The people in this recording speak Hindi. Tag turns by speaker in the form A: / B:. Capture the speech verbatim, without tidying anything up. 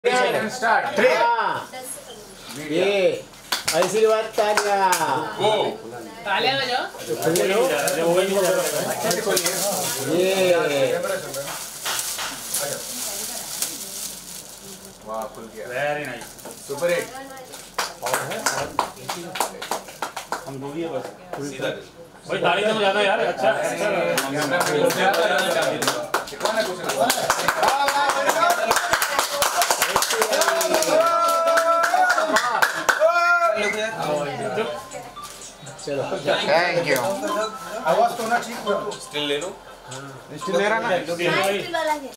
A: स्टार्ट ये आशीर्वाद तालिया
B: तालियां बजाओ
A: ये
C: वाह खुल गया
D: वेरी नाइस
C: सुपर हिट
D: हम दो ही है बस सीधा भाई ताली तो बजाना यार अच्छा अच्छा
C: कौन है कुछ
A: चलो
C: थैंक यू
A: आवाज तो ना ठीक हो
C: स्टिल ले लो
A: स्टिल ले रहा ना।